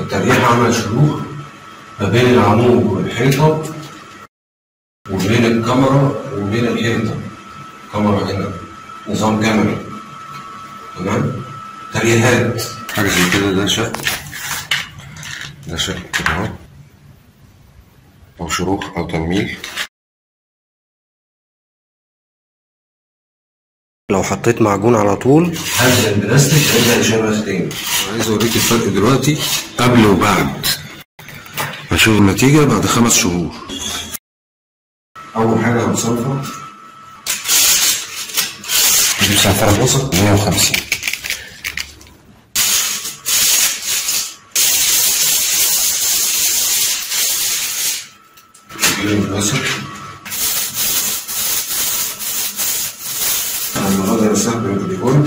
فالترقيع عمل شروخ ما بين العمود والحيطة وبين الكاميرا وبين الحيطة. كاميرا هنا نظام كاميرا، تمام؟ ترقيعات حاجة زي كده. ده شق كده اهو، أو شروخ أو تنميل. لو حطيت معجون على طول هز البلاستيك هيبدأ يشرخ تاني. عايز أوريك الفرق دلوقتي قبل وبعد. هشوف النتيجة بعد 5 شهور. أول حاجة هنصنفها نجيب سعفان وسط 150. نجيب الوسط. أنا المرة دي بستخدم الديكور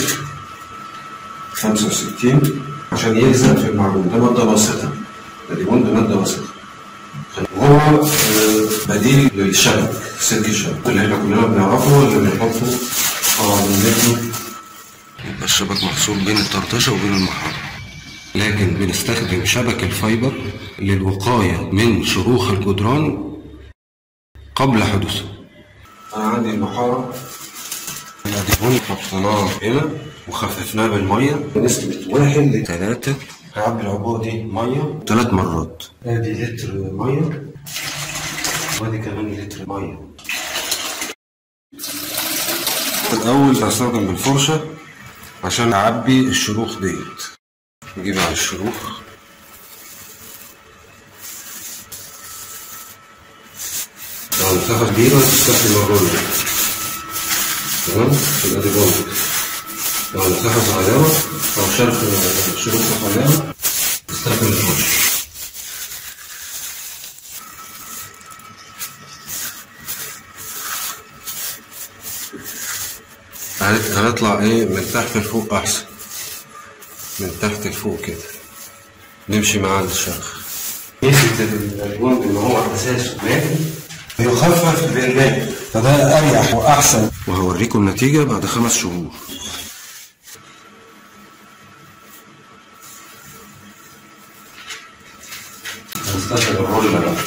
65 عشان يلزق في المعجون. ده مادة بسيطة، الديكور ده مادة بسيطة. هو بديل للشبك، سلك الشبك اللي احنا كلنا بنعرفه اللي بنحطه بنلفه. يبقى الشبك محصور بين الطرطشة وبين المحارة، لكن بنستخدم شبك الفايبر للوقاية من شروخ الجدران قبل حدوثه. أنا عندي المحارة الدهون حطيناه هنا وخففناه بالمية بنسبة 1:3. هعبي العبوة دي مية 3 مرات. ادي لتر مية وادي كمان لتر مية. الأول هستخدم بالفرشة عشان أعبي الشروخ ديت. نجيب على الشروخ لو مساحة كبيرة تستخدم الرول، تمام؟ تبقى دي بونت. لو مساحة صغيرة أو شروخ صغيرة تستخدم الفرشة. هنطلع ايه من تحت لفوق احسن، من تحت لفوق كده نمشي مع الشرخ. ميزة الجند ان هو اساسه مائي يخفف بالماء، فده اريح واحسن. وهوريكم النتيجة بعد 5 شهور. هنستخدم الرولة بقى.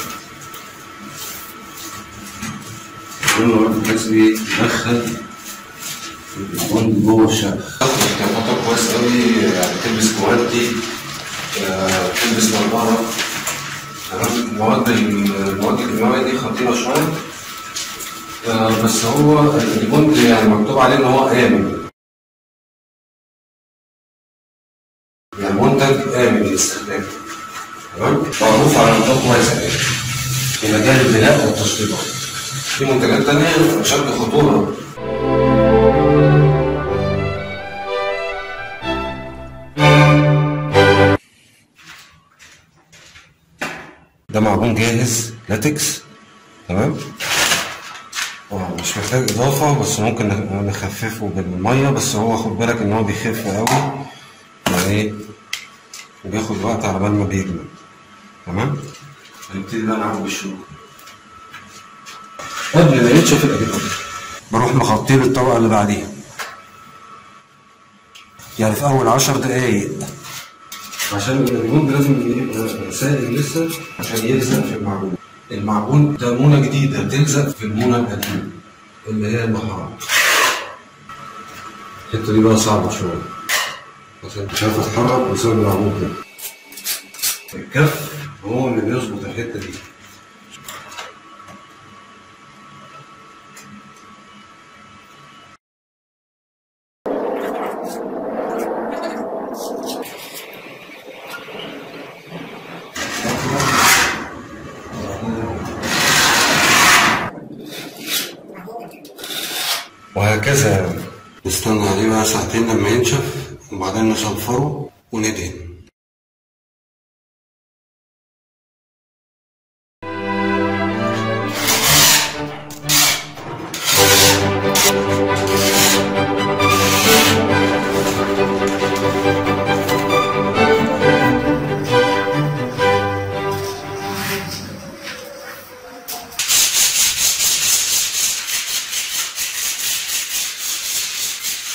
الرولة بحيث يدخل الجند جوه الشرخ. احتياطاتك كويس قوي، يعني تلبس جوانتي، تلبس نظارة. تمام. المواد الكيماوية دي خطيرة شوية، بس هو الجند يعني مكتوب عليه إن هو آمن، يعني منتج آمن للاستخدام. تمام. معروف على نطاق واسع في مجال البناء والتشطيبات. في منتجات تانية أشد خطورة. ده معجون جاهز لاتكس، تمام. مش محتاج اضافه، بس ممكن نخففه بالميه، بس هو خد بالك ان هو بيخف قوي، يعني ايه بياخد وقت على بال ما بيجمد. تمام. هنبتدي بقى نعمل بالشروق. قبل ما ينشف الاديكور بروح مغطيه بالطبقه اللي بعديها، يعني في اول 10 دقايق، عشان الجند لازم يبقى سائل لسه عشان يلزق في المعجون. المعجون ده مونة جديدة بتلزق في المونة القديمة اللي هي المحارة. الحتة دي بقى صعبة شوية عشان مش عارف اتحرك بسبب المعجون ده. الكف هو اللي بيظبط الحتة دي. وهكذا نستنى عليه بقى ساعتين لما ينشف، وبعدين نصنفره وندهن.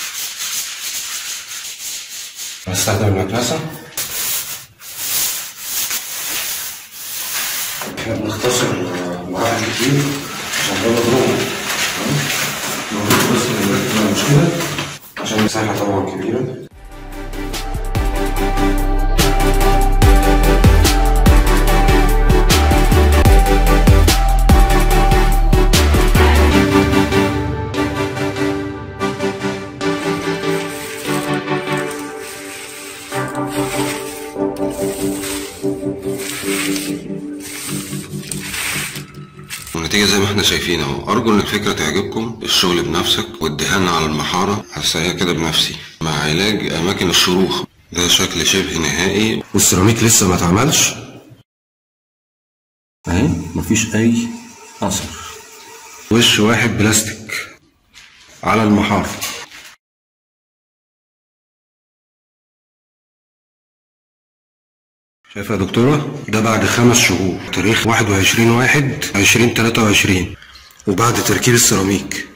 هستخدم المكنسة احنا بنختصر مراحل كتير عشان ده مضروب. بس المشكله عشان المساحه طبعا كبيره. والنتيجة زي ما احنا شايفين اهو. ارجو ان الفكرة تعجبكم. الشغل بنفسك والدهان على المحارة هسعيها كده بنفسي مع علاج اماكن الشروخ. ده شكل شبه نهائي والسيراميك لسه ما اتعملش اهي، مفيش اي اثر. وش واحد بلاستيك على المحارة. شايفة يا دكتورة؟ ده بعد 5 شهور، تاريخ 21/1/2023، وبعد تركيب السيراميك.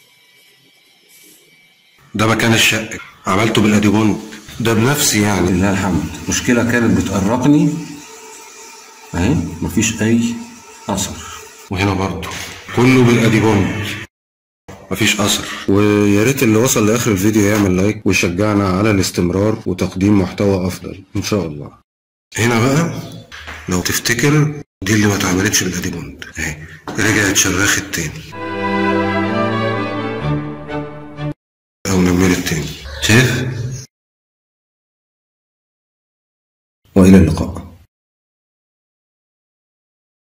ده مكان الشق، عملته بالاديبوند ده بنفسي يعني. لله الحمد. مشكلة كانت بتقرقني اهي، مفيش اي اثر. وهنا برضه كله بالاديبوند مفيش اثر. ويا ريت اللي وصل لاخر الفيديو يعمل لايك ويشجعنا على الاستمرار وتقديم محتوى افضل ان شاء الله. هنا بقى لو تفتكر دي اللي ما اتعملتش بالاديبوند اهي، رجعت شرخت تاني.